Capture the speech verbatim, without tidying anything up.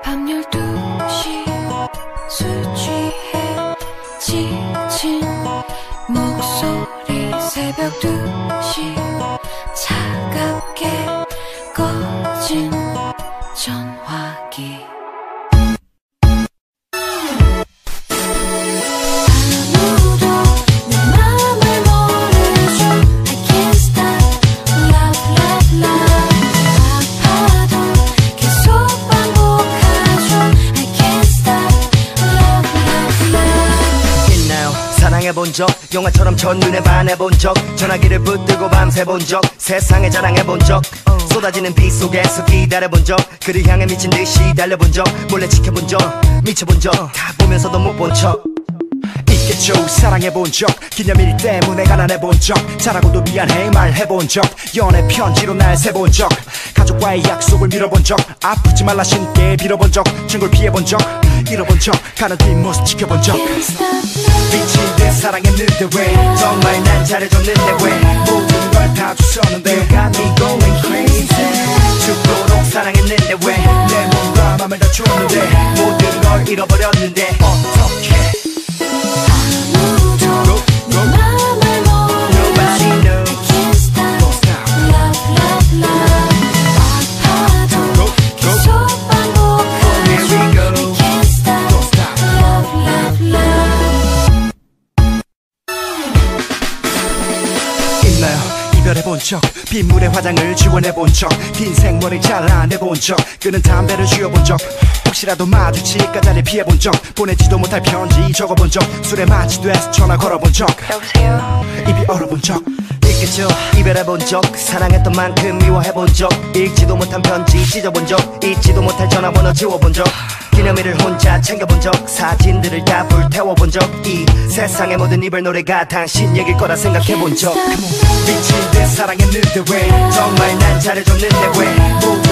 밤 열두 시 술 취해 지친 목소리 새벽 두 시 차갑게 꺼진 전화기 해본 적 영화처럼 첫눈에 반해본 적 전화기를 붙들고 밤새 본 적 세상에 자랑해본 적 쏟아지는 비 속에서 기다려본 적 그를 향해 미친 듯이 달려본 적 몰래 지켜본 적 미쳐본 적 다 보면서도 못 본 척 있겠죠. 사랑해본 적 기념일 때문에 가난해본 적 잘하고도 미안해 말해본 적 연애 편지로 날 세본 적 가족과의 약속을 밀어본 적 아프지 말라 신께 빌어본 적 증거를 피해본 적 잃어본 적 가는 뒷모습 지켜본 적 미친 듯 사랑했는데 왜 정말 난 잘해줬는데 왜 모든 걸 다 줬었는데 You got me going crazy 죽도록 사랑했는데 왜 내 몸과 맘을 다 줬는데 모든 걸 잃어버렸는데 어떡해 이별해본 적 빗물에 화장을 지원해본 적 긴 생머리 잘라내본 적 끄는 담배를 쥐어본 적 혹시라도 마주칠까 자리 피해본 적 보내지도 못할 편지 적어본 적 술에 마취돼서 전화 걸어본 적 여보세요 입이 얼어본 적 있겠죠. 이별해본 적 사랑했던 만큼 미워해본 적 읽지도 못한 편지 찢어본 적 잊지도 못할 전화번호 지워본 적 기념일을 혼자 챙겨본 적 사진들을 다 불태워본 적 이 세상의 모든 이별 노래가 당신 얘길 거라 생각해본 적 미친 듯 사랑했는데 왜 정말 난 잘해줬는데 왜